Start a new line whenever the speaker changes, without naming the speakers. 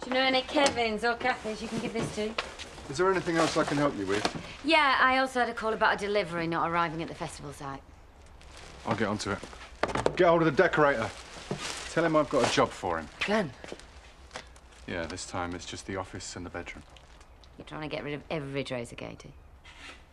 Do you know any Kevins or Kathys you can give this to?
Is there anything else I can help you with?
Yeah, I also had a call about a delivery not arriving at the festival site.
I'll get onto it. Get hold of the decorator. Tell him I've got a job for him.
Glenn?
Yeah, this time it's just the office and the bedroom.
You're trying to get rid of every trace of Katie.